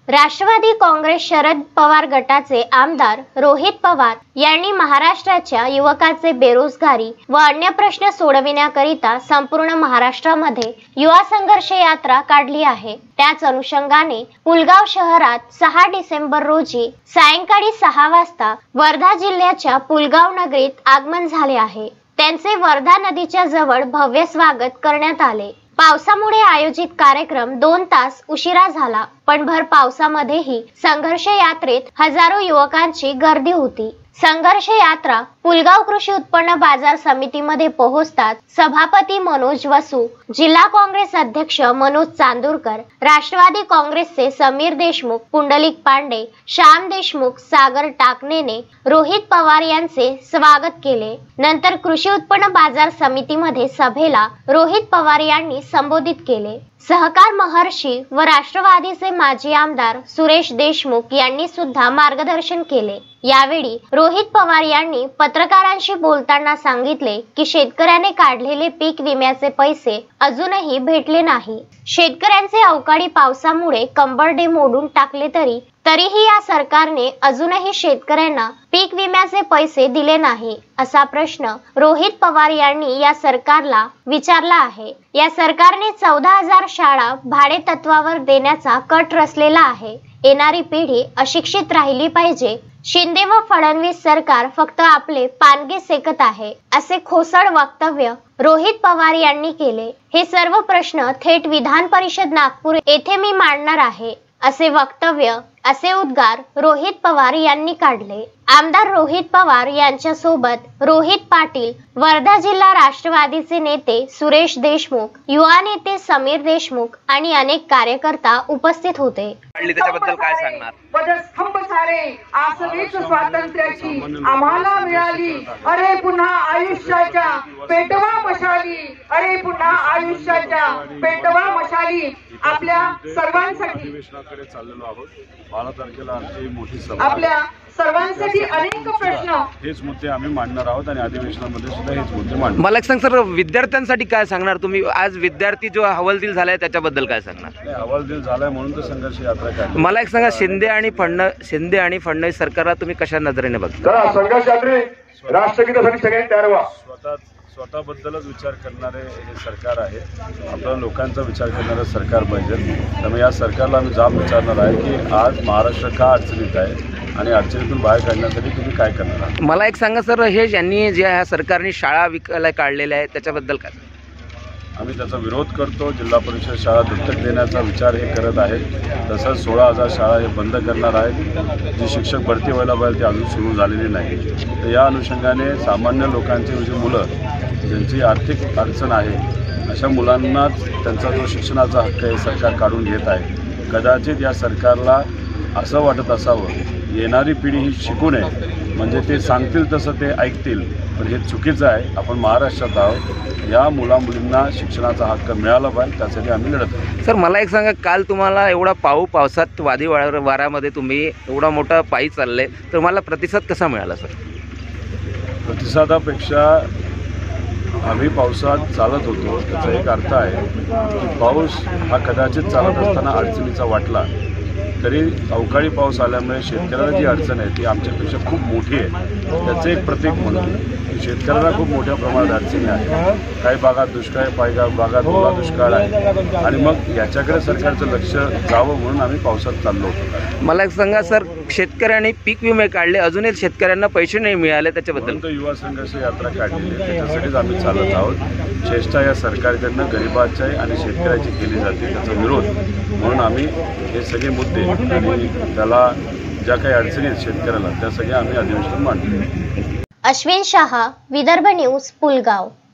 राष्ट्रवादी काँग्रेस शरद पवार गटाचे आमदार रोहित पवार यांनी महाराष्ट्राच्या युवकांचे बेरोजगारी व अन्य प्रश्न सोडविण्याकरिता संपूर्ण महाराष्ट्रामध्ये युवा संघर्ष यात्रा काढली आहे। त्याच अनुषंगाने पुलगाव शहरात 6 डिसेंबर रोजी सायंकाळी 6 वाजता वर्धा जिल्ह्याच्या पुलगाव नगरीत आगमन झाले आहे। त्यांचे वर्धा नदीच्या जवळ भव्य स्वागत करण्यात आले। पावसामुळे आयोजित कार्यक्रम 2 तास उशिरा झाला, पण भर पावसामध्येही संघर्ष यात्रेत हजारो युवकांची गर्दी होती। संघर्ष यात्रा पुलगाव कृषी उत्पन्न बाजार समितीमध्ये पोहोचतात सभापती मनोज वसू, जिल्हा काँग्रेस अध्यक्ष मनोज चांदूरकर, राष्ट्रवादी काँग्रेसचे समीर देशमुख, पुंडलिक पांडे, श्याम देशमुख, सागर टाकनेने रोहित पवार यांचे स्वागत केले। नंतर कृषी उत्पन्न बाजार समितीमध्ये सभेला रोहित पवार यांनी संबोधित केले। सहकार महर्षी व राष्ट्रवादीचे माजी आमदार सुरेश देशमुख यांनी सुद्धा मार्गदर्शन केले। यावेळी रोहित पवार यांनी पत्रकारांशी बोलताना सांगितले की शेतकऱ्याने काढलेले पीक विम्याचे पैसे अजूनही भेटले नाही। शेतकऱ्यांचे अवकाळी पावसामुळे कंबरडे मोडून टाकले तरीही या सरकारने अजूनही शेतकऱ्यांना पीक विम्याचे पैसे दिले नाही, असा प्रश्न रोहित पवार यांनी या सरकारला विचारला आहे। या सरकारने 14,000 शाळा भाडे तत्वावर देण्याचा कट रचलेला आहे। येणारी पिढी अशिक्षित राहिली पाहिजे। शिंदे व फडणवीस सरकार फक्त आपले पानगे सेकत आहे, असे खोसड वक्तव्य रोहित पवार यांनी केले। हे सर्व प्रश्न थेट विधान परिषद नागपूर येथे मी मांडणार आहे, असे वक्तव्य, असे उद्गार रोहित पवार यांनी काढले। आमदार रोहित पवार यांच्या सोबत रोहित पाटील, वर्धा जिल्हा राष्ट्रवादीचे नेते सुरेश देशमुख, युवा नेते समीर देशमुख आणि अनेक कार्यकर्ता उपस्थित होते। त्याच्याबद्दल काय सांगणार? पदस्तंभ सारे आसवीच स्वातंत्र्याची आम्हाला मिळाली। अरे पुन्हा आयुष्याच्या पेटवा मशाली, अरे पुन्हा आयुष्याच्या पेटवा मशाली। आपल्या सर्वांसाठी अधिवेशनाकडे चाललेलो आहोत। 12 तारखेला आमची मोठी सभा, आपल्या सर्वांसाठी अनेक प्रश्न, हेच मुद्दे आम्ही मांडणार आहोत आणि अधिवेशनामध्ये सुद्धा हेच मुद्दे मांडणार। मला एक सांग सर, विद्यार्थ्यांसाठी काय सांगणार तुम्ही? आज विद्यार्थी जो हवालदिल झालाय त्याच्याबद्दल काय सांगणार? हवालदिल झालाय म्हणून तर संघर्ष यात्रा काढली। मला एक सांगा, शिंदे आणि फडणवीस सरकारला तुम्ही कशा नजरेने बघता? संघर्ष यात्रे राष्ट्रगीतासाठी सगळे तयार व्हा। स्वतःबद्दलच विचार करणारे हे सरकार आहे। आपल्या लोकांचा विचार करणारं सरकार पाहिजे। त्यामुळे या सरकारला आम्ही जाब विचारणार आहे की आज महाराष्ट्र का अडचणीत आहे आणि अडचणीतून बाहेर काढण्यासाठी तुम्ही काय करणार आहात? मला एक सांगा सर, हे ज्यांनी जे ह्या सरकारने शाळा विकायला काढलेल्या आहेत त्याच्याबद्दल काय? आम्ही त्याचा विरोध करतो। जिल्हा परिषद शाळा दत्तक देण्याचा विचार हे करत आहेत। तसंच 16,000 शाळा हे बंद करणार आहेत। जी शिक्षक भरती व्हायला पाहिजे ती अजून सुरू झालेली नाही। तर या अनुषंगाने सामान्य लोकांची जी मुलं ज्यांची आर्थिक अडचण आहे अशा मुलांनाच त्यांचा जो शिक्षणाचा हक्क आहे सरकार काढून घेत आहे। कदाचित या सरकारला असं वाटत असावं येणारी पिढी ही शिकू नये, म्हणजे ते सांगतील तसं ते ऐकतील, पण हे चुकीचं आहे। आपण महाराष्ट्रात आहोत, या मुलामुलींना शिक्षणाचा हक्क मिळाला पाहिजे, त्यासाठी आम्ही लढत आहोत। सर मला एक सांगा, काल तुम्हाला एवढा पावसात वादी वाऱ्यामध्ये तुम्ही एवढा मोठा पायी चालले, तर मला प्रतिसाद कसा मिळाला सर? प्रतिसादापेक्षा आम्ही पावसात चालत होतो त्याचा एक अर्थ आहे की पाऊस हा कदाचित चालत असताना अडचणीचा वाटला तरी अवकाळी पाऊस आल्यामुळे शेतकऱ्याला जी अडचण आहे ती आमच्यापेक्षा खूप मोठी आहे। त्याचं एक प्रतीक म्हणून शेतकऱ्यांना खूप मोठ्या प्रमाणात अडचणी आहे। काही भागात दुष्काळ आहे, काही भागात ओला दुष्काळ आहे आणि मग याच्याकडे सरकारचं लक्ष जावं म्हणून आम्ही पावसात चाललो होतो। मला एक सांगा सर, शेतकऱ्यांनी पीक विमे काढले, अजूनही शेतकऱ्यांना पैसे नाही मिळाले, त्याच्याबद्दल? युवा संघर्ष यात्रा काढलेली आहे, त्याच्यासाठीच आम्ही चालत आहोत। चेष्टा या सरकारकडनं गरिबाच्या आणि शेतकऱ्याची केली जाते, त्याचा विरोध म्हणून आम्ही हे सगळे मुद्दे आणि त्याला ज्या काही अडचणी आहेत शेतकऱ्याला त्या सगळ्या आम्ही अधिवेशनात मांडतो। अश्विन शाह, विदर्भ न्यूज, पुलगाव।